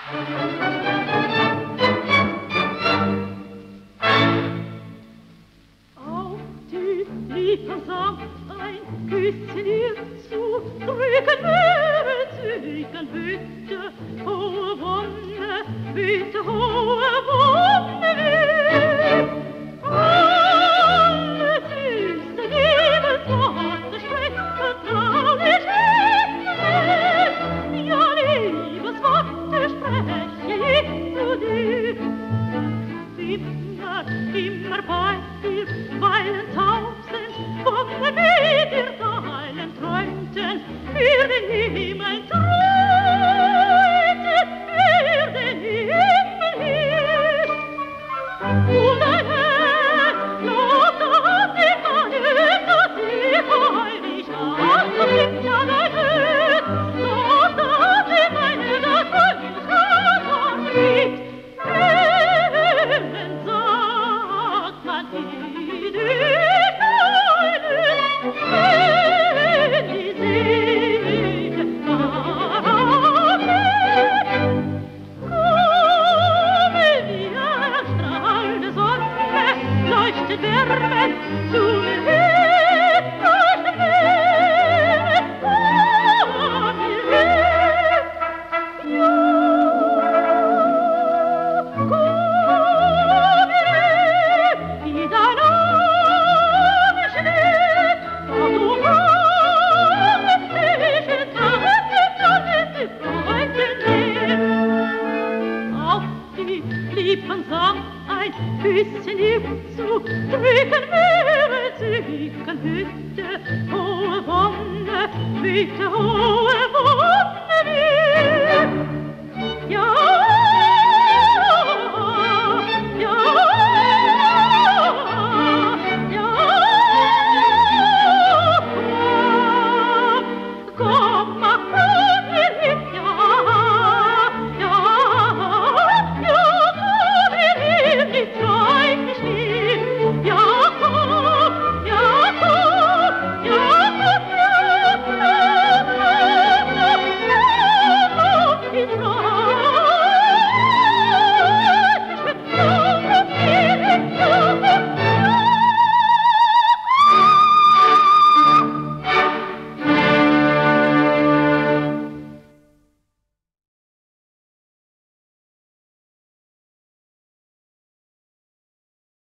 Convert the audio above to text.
Auf die Lippen sanft ein Küsschen ihr zu drücken, bitte, hohe Wonne, bitte, hohe Wonne, alle süße Liebesworte sprechen traulich hin, ja, Liebesworte spreche ich zu dir. Immer bei dir weilen tausend Wonne mit dir teilen träumten, für den Himmel träumten, für den Himmel hin. Und ein Herz, glaubt an die Manne, dass sie heilig hat, und gibt ja dein Herz, glaubt an die Manne, dass du ins Herz liegt. Sagt man die wenn die Seele daran komme wie ein Strahl der Sonne, leuchtet wärmend zu mir hin, leuchtet wärmend zu mir hin. Ja, Lippen sanft ein Küsschen ihr zu drücken, Hütte, hohe Wonne, hohe Wonne.